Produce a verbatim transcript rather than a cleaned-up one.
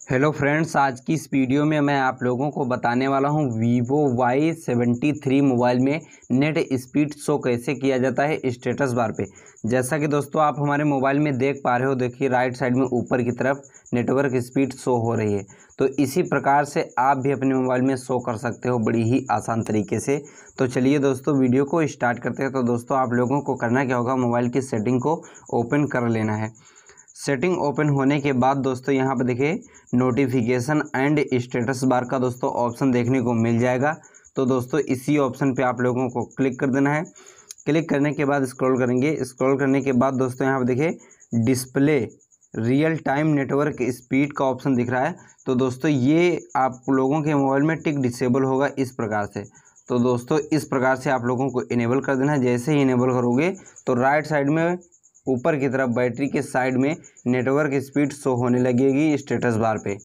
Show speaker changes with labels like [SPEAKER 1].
[SPEAKER 1] Hello friends, आज की इस वीडियो में मैं आप लोगों को बताने वाला हूं Vivo Y seventy three mobile में नेट स्पीड शो कैसे किया जाता है स्टेटस बार पे। जैसा कि दोस्तों आप हमारे मोबाइल में देख पा रहे हो, देखिए राइट साइड में ऊपर की तरफ नेटवर्क स्पीड शो हो रही है। तो इसी प्रकार से आप भी अपने मोबाइल में शो कर सकते हो बड़ी ही आसान तरीके से। तो चलिए दोस्तों वीडियो को स्टार्ट करते हैं। तो दोस्तों आप लोगों को करना क्या होगा, मोबाइल की सेटिंग को ओपन कर लेना है। सेटिंग ओपन होने के बाद दोस्तों यहाँ पर देखिए नोटिफिकेशन एंड स्टेटस बार का दोस्तों ऑप्शन देखने को मिल जाएगा। तो दोस्तों इसी ऑप्शन पे आप लोगों को क्लिक कर देना है। क्लिक करने के बाद स्क्रॉल करेंगे। स्क्रॉल करने के बाद दोस्तों यहाँ पर देखिए display real time network speed का ऑप्शन दिख रहा है। तो दोस्तों ये आप लोगों के मोबाइल में टिक डिसेबल होगा इस प्रकार से। तो दोस्तों इस प्रकार से आप लोगों को इनेबल कर देना है। जैसे ही इनेबल करोगे तो राइट साइड में ऊपर की तरफ बैटरी के साइड में नेटवर्क स्पीड शो होने लगेगी स्टेटस बार पे।